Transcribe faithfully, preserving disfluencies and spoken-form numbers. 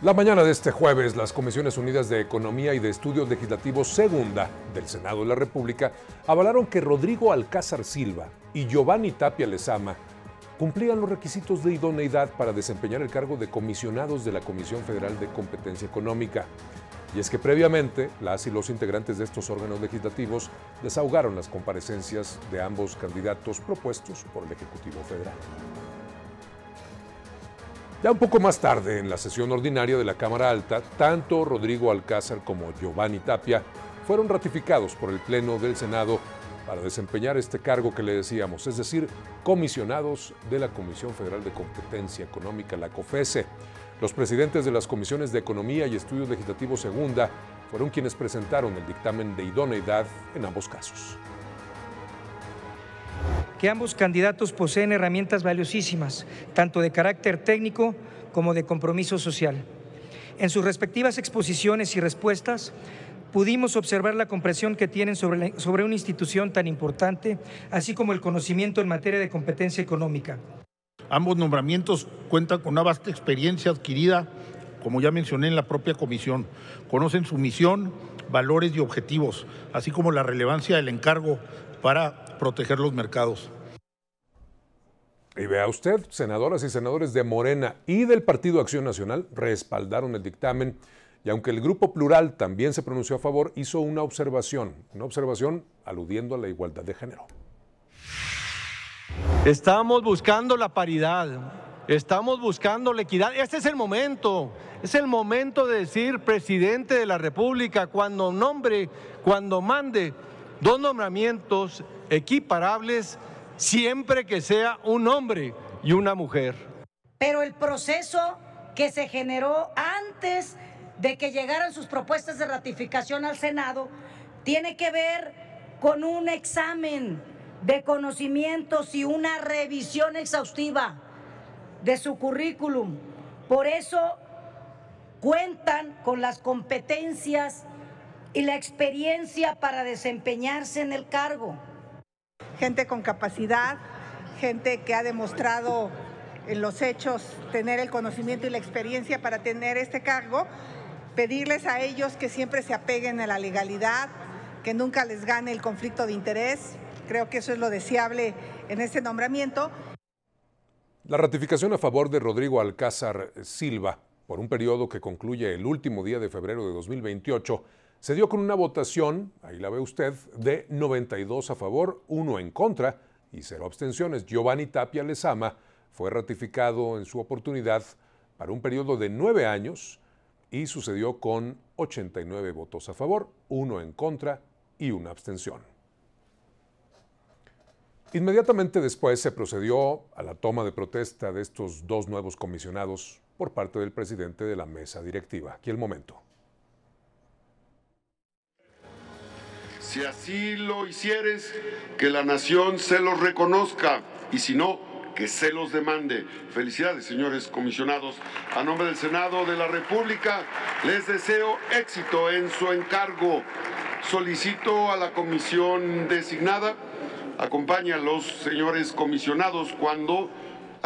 La mañana de este jueves, las Comisiones Unidas de Economía y de Estudios Legislativos Segunda del Senado de la República avalaron que Rodrigo Alcázar Silva y Giovanni Tapia Lezama cumplían los requisitos de idoneidad para desempeñar el cargo de comisionados de la Comisión Federal de Competencia Económica. Y es que previamente, las y los integrantes de estos órganos legislativos desahogaron las comparecencias de ambos candidatos propuestos por el Ejecutivo Federal. Ya un poco más tarde, en la sesión ordinaria de la Cámara Alta, tanto Rodrigo Alcázar como Giovanni Tapia fueron ratificados por el Pleno del Senado para desempeñar este cargo que le decíamos, es decir, comisionados de la Comisión Federal de Competencia Económica, la COFESE. Los presidentes de las Comisiones de Economía y Estudios Legislativos Segunda fueron quienes presentaron el dictamen de idoneidad en ambos casos. Que ambos candidatos poseen herramientas valiosísimas, tanto de carácter técnico como de compromiso social. En sus respectivas exposiciones y respuestas, pudimos observar la comprensión que tienen sobre, la, sobre una institución tan importante, así como el conocimiento en materia de competencia económica. Ambos nombramientos cuentan con una vasta experiencia adquirida, como ya mencioné en la propia comisión. Conocen su misión, valores y objetivos, así como la relevancia del encargo para proteger los mercados. Y vea usted, senadoras y senadores de Morena y del Partido Acción Nacional respaldaron el dictamen, y aunque el Grupo Plural también se pronunció a favor, hizo una observación, una observación aludiendo a la igualdad de género. Estamos buscando la paridad, estamos buscando la equidad. Este es el momento, es el momento de decir, presidente de la República, cuando nombre, cuando mande dos nombramientos equiparables, siempre que sea un hombre y una mujer. Pero el proceso que se generó antes de que llegaran sus propuestas de ratificación al Senado tiene que ver con un examen de conocimientos y una revisión exhaustiva de su currículum. Por eso cuentan con las competencias y la experiencia para desempeñarse en el cargo. Gente con capacidad, gente que ha demostrado en los hechos tener el conocimiento y la experiencia para tener este cargo, pedirles a ellos que siempre se apeguen a la legalidad, que nunca les gane el conflicto de interés. Creo que eso es lo deseable en este nombramiento. La ratificación a favor de Rodrigo Alcázar Silva por un periodo que concluye el último día de febrero de dos mil veintiocho se dio con una votación, ahí la ve usted, de noventa y dos a favor, uno en contra y cero abstenciones. Giovanni Tapia Lezama fue ratificado en su oportunidad para un periodo de nueve años y sucedió con ochenta y nueve votos a favor, uno en contra y una abstención. Inmediatamente después se procedió a la toma de protesta de estos dos nuevos comisionados por parte del presidente de la mesa directiva. Aquí el momento. Si así lo hicieres, que la nación se los reconozca, y si no, que se los demande. Felicidades, señores comisionados. A nombre del Senado de la República, les deseo éxito en su encargo. Solicito a la comisión designada, acompañe a los señores comisionados cuando